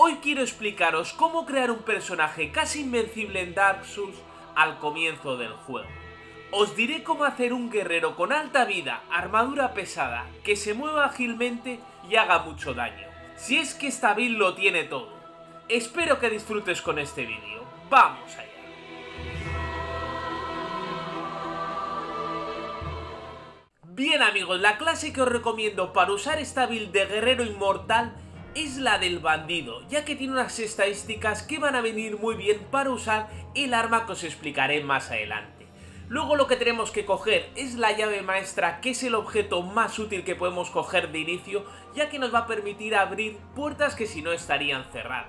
Hoy quiero explicaros cómo crear un personaje casi invencible en Dark Souls al comienzo del juego. Os diré cómo hacer un guerrero con alta vida, armadura pesada, que se mueva ágilmente y haga mucho daño. Si es que esta build lo tiene todo. Espero que disfrutes con este vídeo. ¡Vamos allá! Bien amigos, la clase que os recomiendo para usar esta build de guerrero inmortal es la del bandido, ya que tiene unas estadísticas que van a venir muy bien para usar el arma que os explicaré más adelante. Luego lo que tenemos que coger es la llave maestra, que es el objeto más útil que podemos coger de inicio, ya que nos va a permitir abrir puertas que si no estarían cerradas.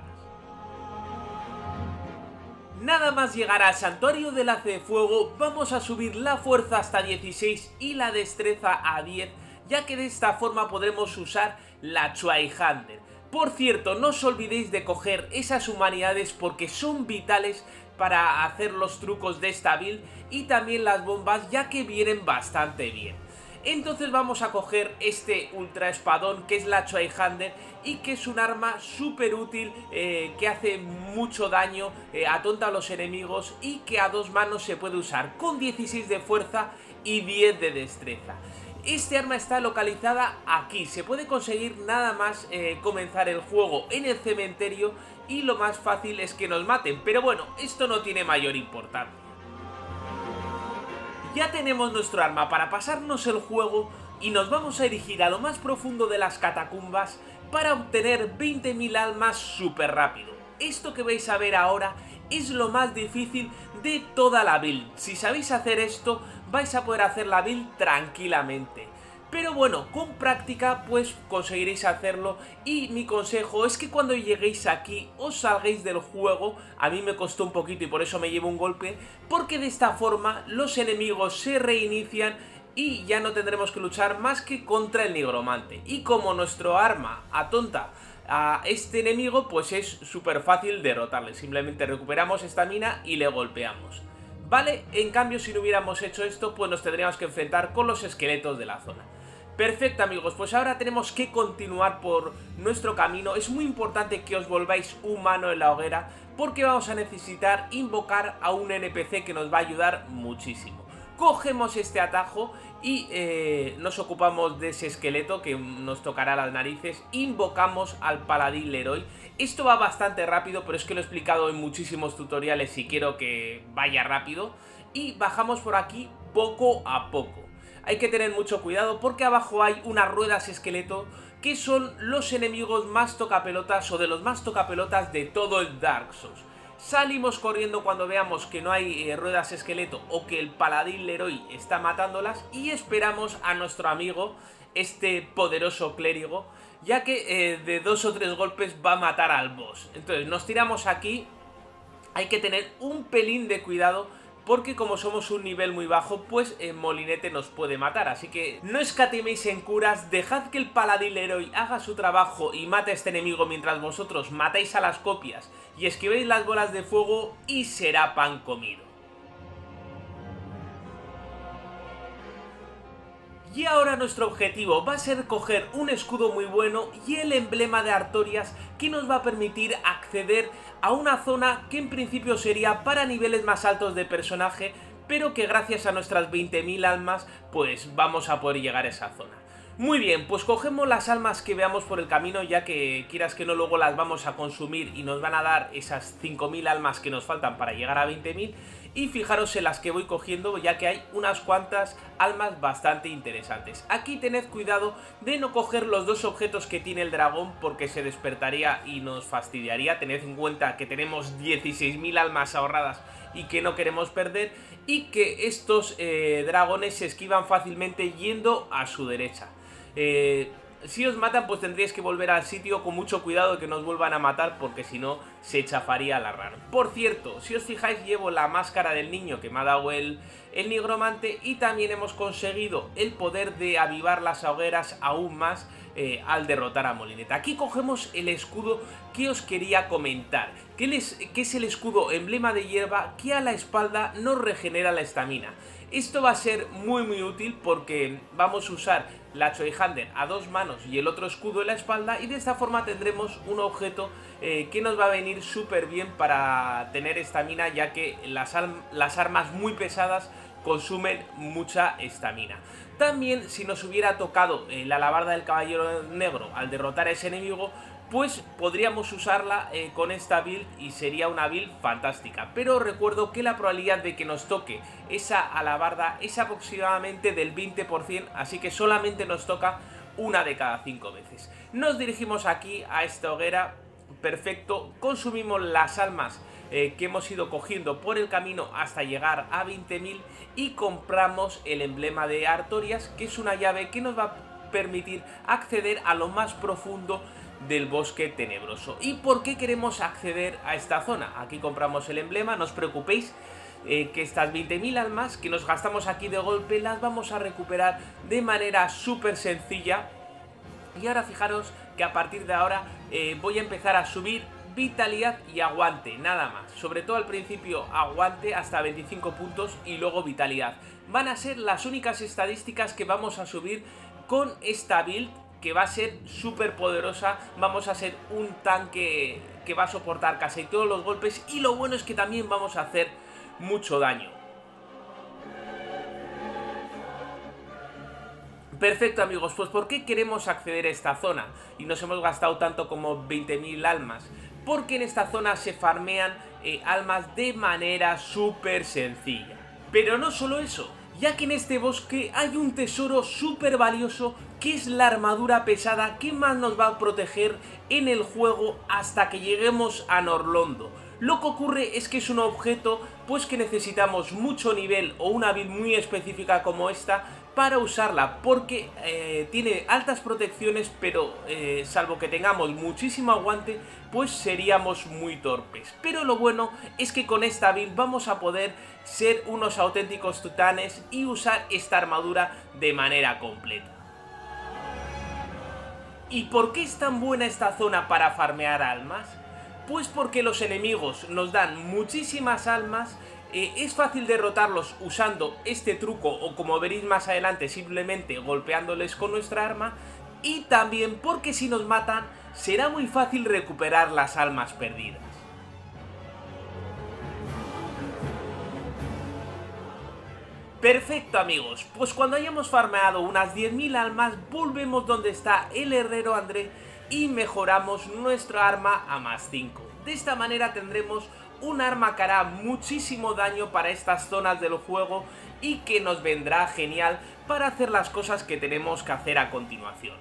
Nada más llegar al santuario del Hace de Fuego, vamos a subir la fuerza hasta 16 y la destreza a 10, ya que de esta forma podremos usar la Zweihander. Por cierto, no os olvidéis de coger esas humanidades porque son vitales para hacer los trucos de esta build, y también las bombas, ya que vienen bastante bien. Entonces vamos a coger este ultra espadón, que es la Zweihander, y que es un arma súper útil, que hace mucho daño, atonta a los enemigos y que a dos manos se puede usar con 16 de fuerza y 10 de destreza. Este arma está localizada aquí, se puede conseguir nada más comenzar el juego en el cementerio, y lo más fácil es que nos maten, pero bueno, esto no tiene mayor importancia. Ya tenemos nuestro arma para pasarnos el juego y nos vamos a dirigir a lo más profundo de las catacumbas para obtener 20.000 almas súper rápido. Esto que vais a ver ahora es lo más difícil de toda la build. Si sabéis hacer esto, vais a poder hacer la build tranquilamente. Pero bueno, con práctica pues conseguiréis hacerlo, y mi consejo es que cuando lleguéis aquí os salgáis del juego. A mí me costó un poquito y por eso me llevo un golpe, porque de esta forma los enemigos se reinician y ya no tendremos que luchar más que contra el nigromante. Y como nuestro arma atonta a este enemigo, pues es súper fácil derrotarle. Simplemente recuperamos estamina y le golpeamos. Vale, en cambio si no hubiéramos hecho esto, pues nos tendríamos que enfrentar con los esqueletos de la zona. Perfecto amigos, pues ahora tenemos que continuar por nuestro camino. Es muy importante que os volváis humano en la hoguera, porque vamos a necesitar invocar a un NPC que nos va a ayudar muchísimo. Cogemos este atajo y nos ocupamos de ese esqueleto que nos tocará las narices. Invocamos al paladín Leroy. Esto va bastante rápido, pero es que lo he explicado en muchísimos tutoriales y quiero que vaya rápido. Y bajamos por aquí poco a poco. Hay que tener mucho cuidado porque abajo hay unas ruedas esqueleto que son los enemigos más tocapelotas, o de los más tocapelotas de todo el Dark Souls. Salimos corriendo cuando veamos que no hay ruedas esqueleto o que el paladín Leroy está matándolas, y esperamos a nuestro amigo, este poderoso clérigo, ya que de 2 o 3 golpes va a matar al boss. Entonces nos tiramos aquí. Hay que tener un pelín de cuidado porque como somos un nivel muy bajo, pues Molinete nos puede matar. Así que no escatiméis en curas, dejad que el paladín Leroy haga su trabajo y mate a este enemigo mientras vosotros matáis a las copias y esquivéis las bolas de fuego, y será pan comido. Y ahora nuestro objetivo va a ser coger un escudo muy bueno y el emblema de Artorias, que nos va a permitir acceder a una zona que en principio sería para niveles más altos de personaje, pero que gracias a nuestras 20.000 almas pues vamos a poder llegar a esa zona. Muy bien, pues cogemos las almas que veamos por el camino, ya que quieras que no luego las vamos a consumir y nos van a dar esas 5.000 almas que nos faltan para llegar a 20.000. Y fijaros en las que voy cogiendo, ya que hay unas cuantas almas bastante interesantes. Aquí tened cuidado de no coger los 2 objetos que tiene el dragón, porque se despertaría y nos fastidiaría. Tened en cuenta que tenemos 16.000 almas ahorradas y que no queremos perder, y que estos dragones se esquivan fácilmente yendo a su derecha. Si os matan, pues tendríais que volver al sitio con mucho cuidado de que no os vuelvan a matar, porque si no se chafaría la run. Por cierto, si os fijáis, llevo la máscara del niño que me ha dado el nigromante, y también hemos conseguido el poder de avivar las hogueras aún más al derrotar a Molinete. Aquí cogemos el escudo que os quería comentar, que es el escudo emblema de hierba, que a la espalda nos regenera la estamina. Esto va a ser muy útil porque vamos a usar la Choihander a 2 manos y el otro escudo en la espalda, y de esta forma tendremos un objeto que nos va a venir súper bien para tener estamina, ya que las armas muy pesadas consumen mucha estamina. También, si nos hubiera tocado la alabarda del caballero negro al derrotar a ese enemigo, pues podríamos usarla con esta build y sería una build fantástica. Pero recuerdo que la probabilidad de que nos toque esa alabarda es aproximadamente del 20%, así que solamente nos toca una de cada 5 veces. Nos dirigimos aquí a esta hoguera, perfecto, consumimos las almas que hemos ido cogiendo por el camino hasta llegar a 20.000 y compramos el emblema de Artorias, que es una llave que nos va a permitir acceder a lo más profundo del bosque tenebroso. ¿Y por qué queremos acceder a esta zona? Aquí compramos el emblema, no os preocupéis, que estas 20.000 almas que nos gastamos aquí de golpe las vamos a recuperar de manera súper sencilla. Y ahora fijaros que a partir de ahora voy a empezar a subir vitalidad y aguante, nada más. Sobre todo al principio aguante hasta 25 puntos y luego vitalidad. Van a ser las únicas estadísticas que vamos a subir con esta build, que va a ser súper poderosa. Vamos a ser un tanque que va a soportar casi todos los golpes, y lo bueno es que también vamos a hacer mucho daño. Perfecto, amigos, pues ¿por qué queremos acceder a esta zona? Y nos hemos gastado tanto como 20.000 almas. Porque en esta zona se farmean almas de manera súper sencilla. Pero no solo eso, ya que en este bosque hay un tesoro súper valioso, que es la armadura pesada que más nos va a proteger en el juego hasta que lleguemos a Norlondo. Lo que ocurre es que es un objeto pues que necesitamos mucho nivel o una build muy específica como esta para usarla, porque tiene altas protecciones, pero salvo que tengamos muchísimo aguante, pues seríamos muy torpes. Pero lo bueno es que con esta build vamos a poder ser unos auténticos titanes y usar esta armadura de manera completa. ¿Y por qué es tan buena esta zona para farmear almas? Pues porque los enemigos nos dan muchísimas almas. Es fácil derrotarlos usando este truco, o como veréis más adelante, simplemente golpeándoles con nuestra arma. Y también porque si nos matan será muy fácil recuperar las almas perdidas. Perfecto, amigos, pues cuando hayamos farmeado unas 10.000 almas volvemos donde está el herrero André y mejoramos nuestra arma a +5. De esta manera tendremos un arma que hará muchísimo daño para estas zonas del juego y que nos vendrá genial para hacer las cosas que tenemos que hacer a continuación.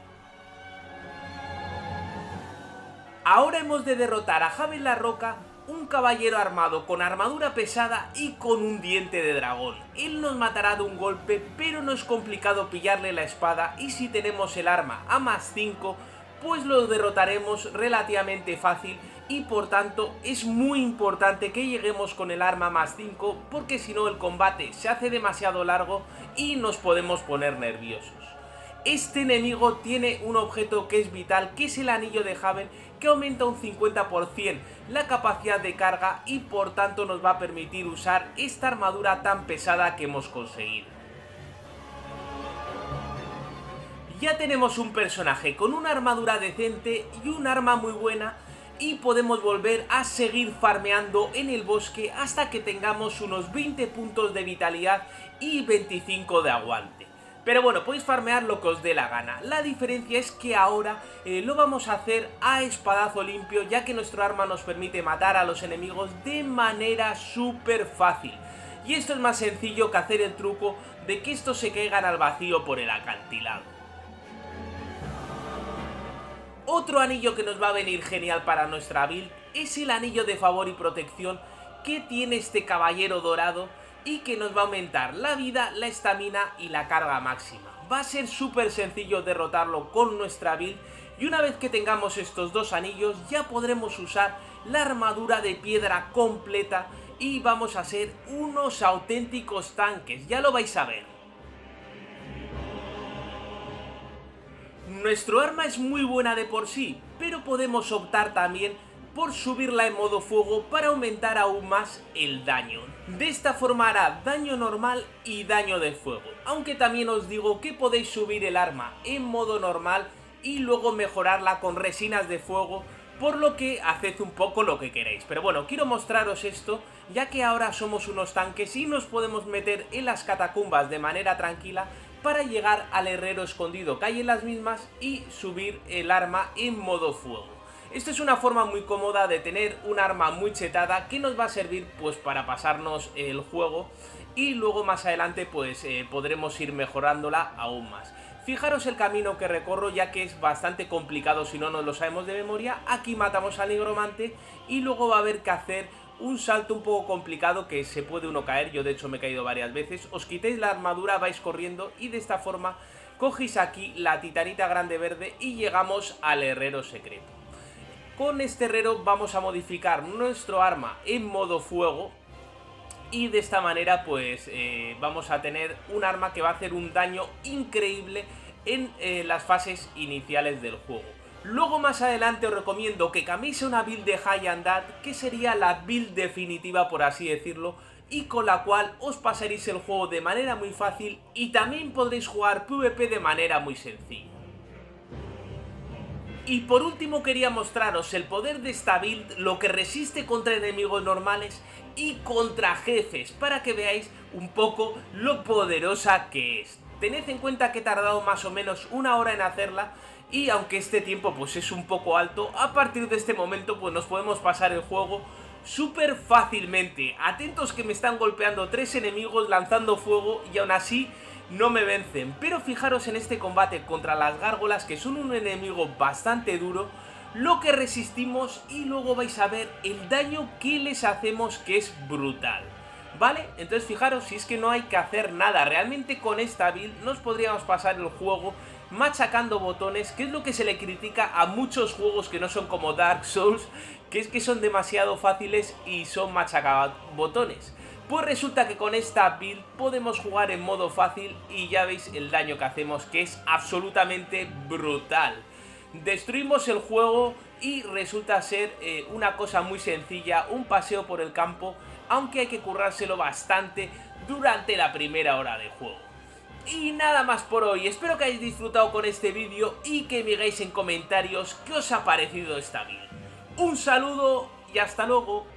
Ahora hemos de derrotar a Javel la Roca, un caballero armado con armadura pesada y con un diente de dragón. Él nos matará de un golpe, pero no es complicado pillarle la espada, y si tenemos el arma a +5, pues lo derrotaremos relativamente fácil. Y por tanto es muy importante que lleguemos con el arma +5, porque si no el combate se hace demasiado largo y nos podemos poner nerviosos. Este enemigo tiene un objeto que es vital, que es el anillo de Javel, que aumenta un 50% la capacidad de carga y por tanto nos va a permitir usar esta armadura tan pesada que hemos conseguido. Ya tenemos un personaje con una armadura decente y un arma muy buena, y podemos volver a seguir farmeando en el bosque hasta que tengamos unos 20 puntos de vitalidad y 25 de aguante. Pero bueno, podéis farmear lo que os dé la gana. La diferencia es que ahora lo vamos a hacer a espadazo limpio, ya que nuestro arma nos permite matar a los enemigos de manera súper fácil. Y esto es más sencillo que hacer el truco de que estos se caigan al vacío por el acantilado. Otro anillo que nos va a venir genial para nuestra build es el anillo de favor y protección que tiene este caballero dorado, y que nos va a aumentar la vida, la estamina y la carga máxima. Va a ser súper sencillo derrotarlo con nuestra build, y una vez que tengamos estos dos anillos ya podremos usar la armadura de piedra completa y vamos a ser unos auténticos tanques, ya lo vais a ver. Nuestro arma es muy buena de por sí, pero podemos optar también por subirla en modo fuego para aumentar aún más el daño. De esta forma hará daño normal y daño de fuego. aunque también os digo que podéis subir el arma en modo normal y luego mejorarla con resinas de fuego, por lo que haced un poco lo que queréis. Pero bueno, quiero mostraros esto, ya que ahora somos unos tanques y nos podemos meter en las catacumbas de manera tranquila para llegar al herrero escondido que hay en las mismas y subir el arma en modo fuego. Esto es una forma muy cómoda de tener un arma muy chetada que nos va a servir pues para pasarnos el juego, y luego más adelante pues podremos ir mejorándola aún más. Fijaros el camino que recorro, ya que es bastante complicado si no nos lo sabemos de memoria. Aquí matamos al nigromante y luego va a haber que hacer un salto un poco complicado que se puede uno caer. Yo de hecho me he caído varias veces. Os quitéis la armadura, vais corriendo y de esta forma cogéis aquí la titanita grande verde y llegamos al herrero secreto. Con este herrero vamos a modificar nuestro arma en modo fuego y de esta manera pues vamos a tener un arma que va a hacer un daño increíble en las fases iniciales del juego. Luego más adelante os recomiendo que cambiéis a una build de High Undead, que sería la build definitiva por así decirlo, y con la cual os pasaréis el juego de manera muy fácil y también podréis jugar PvP de manera muy sencilla. Y por último quería mostraros el poder de esta build, lo que resiste contra enemigos normales y contra jefes, para que veáis un poco lo poderosa que es. Tened en cuenta que he tardado más o menos 1 hora en hacerla, y aunque este tiempo pues es un poco alto, a partir de este momento pues nos podemos pasar el juego súper fácilmente. Atentos que me están golpeando 3 enemigos lanzando fuego y aún así no me vencen. Pero fijaros en este combate contra las gárgolas, que son un enemigo bastante duro, lo que resistimos, y luego vais a ver el daño que les hacemos, que es brutal, ¿vale? Entonces fijaros, si es que no hay que hacer nada, realmente con esta build nos podríamos pasar el juego machacando botones, que es lo que se le critica a muchos juegos que no son como Dark Souls, que es que son demasiado fáciles y son machacabotones. Pues resulta que con esta build podemos jugar en modo fácil y ya veis el daño que hacemos, que es absolutamente brutal. Destruimos el juego y resulta ser una cosa muy sencilla, un paseo por el campo, aunque hay que currárselo bastante durante la primera hora de juego. Y nada más por hoy, espero que hayáis disfrutado con este vídeo y que me digáis en comentarios qué os ha parecido esta build. Un saludo y hasta luego.